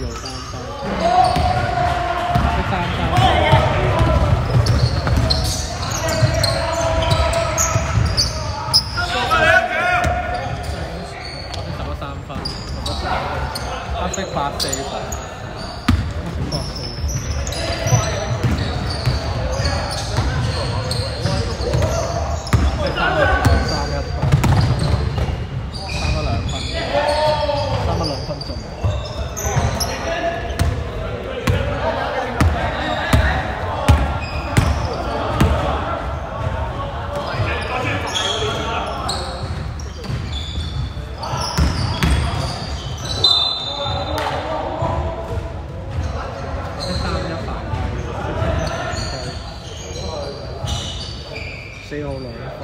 號3分，3分。黑色8-4分。4號2分。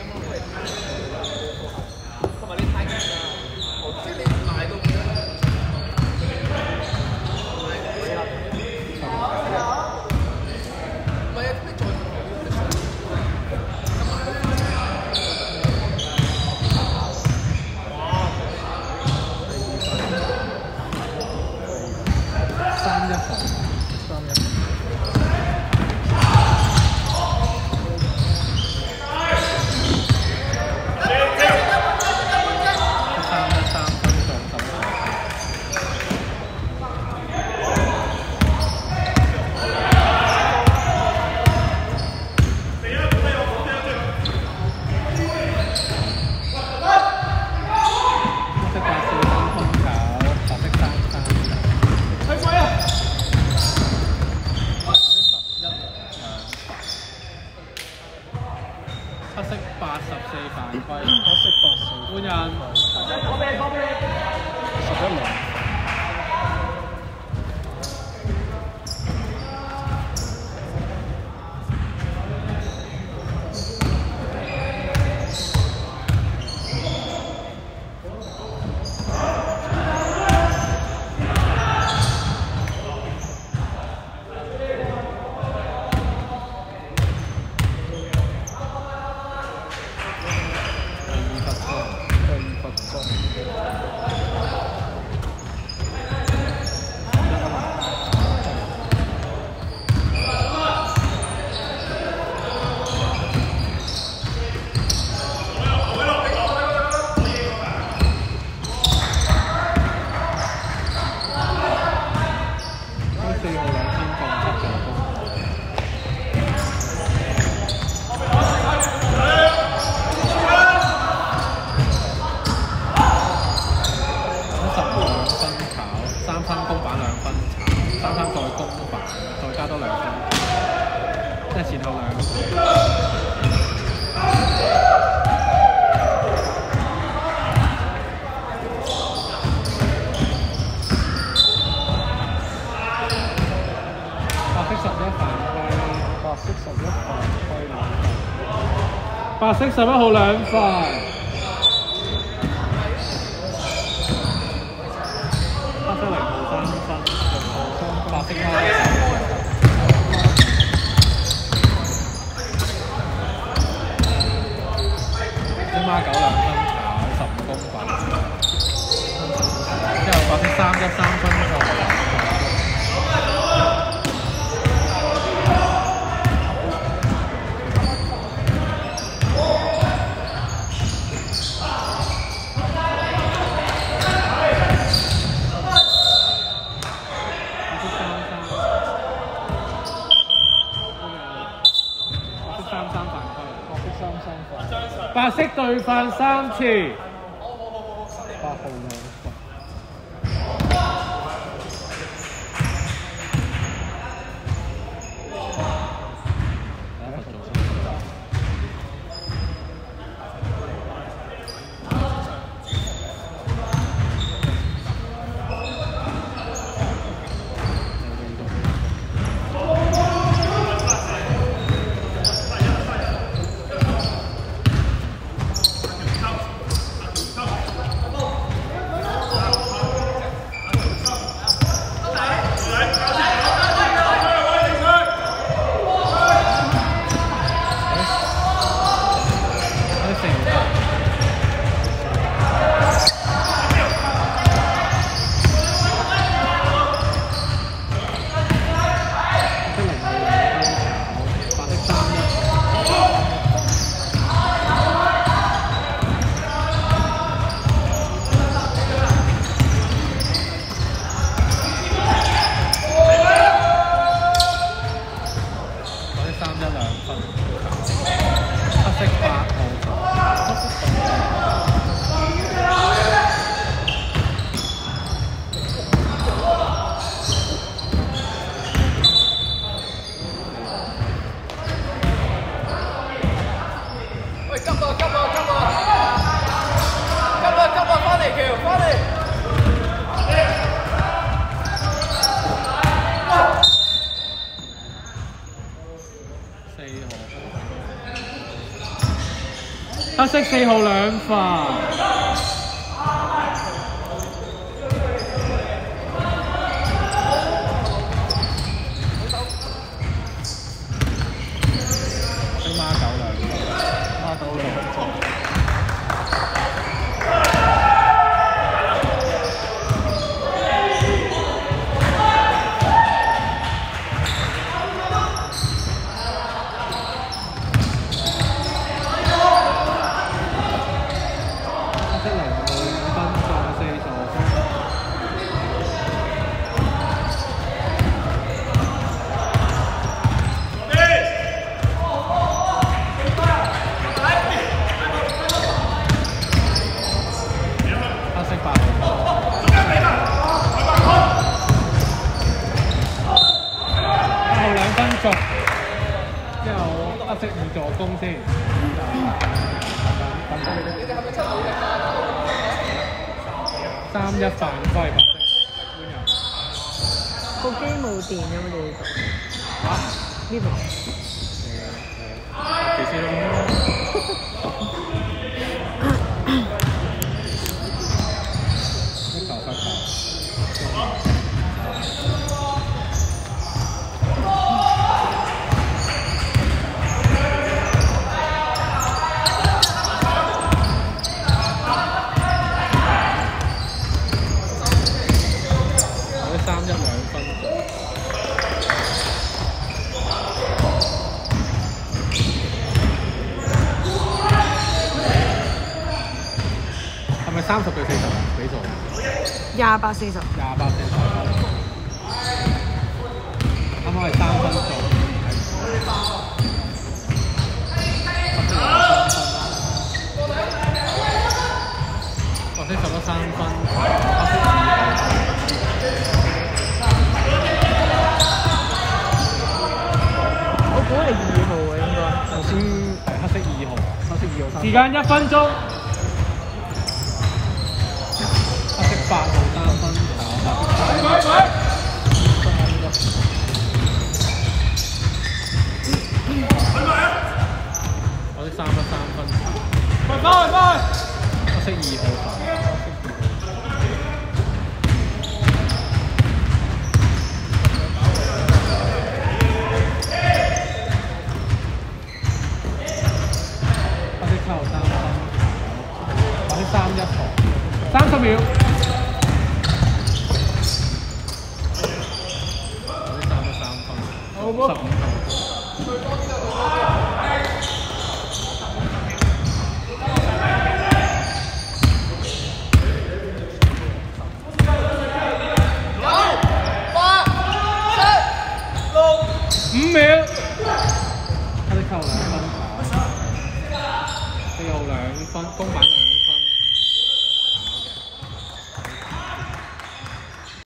同埋你太勁啦！即係你賣到唔係啊！你再3-1分。黑色84犯規，黑色84換人11輪。即係前後兩。白色11號2分。黑色0號3分，白色5。孖9 2分炒15公分，之後白色3-1 3分錯。白色對犯3次，8號2分。 黑色4號2分。之後黑色5助攻先。3-1犯規白色。 個機冇電啊！我哋呢度。嚇？呢度。 幾時咯？一球發球。3-1 2分。係咪30對40比數 ？28-40。28-40。啱啱係3分數。 或者13分。 我估係2號嘅應該。 頭先係黑色2號。黑色2號3分。時間1分鐘。黑色8號3分。我啲3分3分。快！黑色2號3。3-1球，30秒。我啲3分。15球。5秒。我哋扣2分。4號2分，公板2分。